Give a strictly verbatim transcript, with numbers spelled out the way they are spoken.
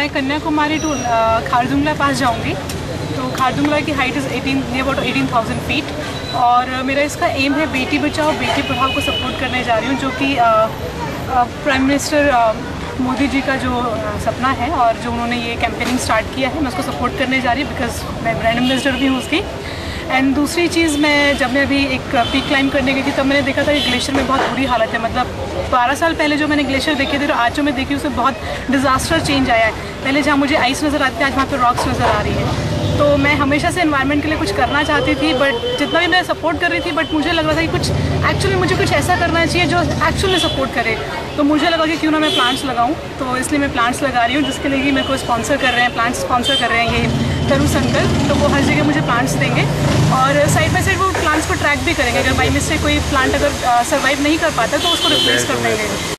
मैं कन्याकुमारी टू खारदुंगला पास जाऊंगी। तो खारदुंगला की height is eighteen near about eighteen thousand feet और मेरा इसका एम है बेटी बचाओ बेटी पढ़ाओ को सपोर्ट करने जा रही हूँ, जो कि प्राइम मिनिस्टर मोदी जी का जो सपना है और जो उन्होंने ये कैंपेनिंग स्टार्ट किया है, मैं उसको सपोर्ट करने जा रही हूँ बिकॉज मैं ब्रांड एम्बेसडर भी हूँ उसकी। एंड दूसरी चीज़, मैं जब मैं अभी एक पीक क्लाइंब करने गई थी तब मैंने देखा था कि ग्लेशियर में बहुत बुरी हालत है। मतलब बारह साल पहले जो मैंने ग्लेशियर देखे थे और आज जो मैं देखी उसमें बहुत डिज़ास्टर चेंज आया है। पहले जहाँ मुझे आइस नज़र आती है आज वहाँ पर रॉक्स नज़र आ रही है। तो मैं हमेशा से एनवायरनमेंट के लिए कुछ करना चाहती थी, बट जितना भी मैं सपोर्ट कर रही थी बट मुझे लग रहा था कि कुछ एक्चुअली मुझे कुछ ऐसा करना चाहिए जो एक्चुअली में सपोर्ट करे। तो मुझे लगा कि क्यों ना मैं प्लांट्स लगाऊं, तो इसलिए मैं प्लांट्स लगा रही हूँ, जिसके लिए कि मेरे को स्पॉन्सर कर रहे हैं, प्लांट्स स्पॉन्सर कर रहे हैं ये तरुण अंकल। तो वो हर जगह मुझे प्लांट्स देंगे और साइड बाई साइड वो प्लांट्स को ट्रैक भी करेंगे। अगर बाई मिस्टेक कोई प्लांट अगर सर्वाइव नहीं कर पाता तो उसको रिप्लेस कर देंगे।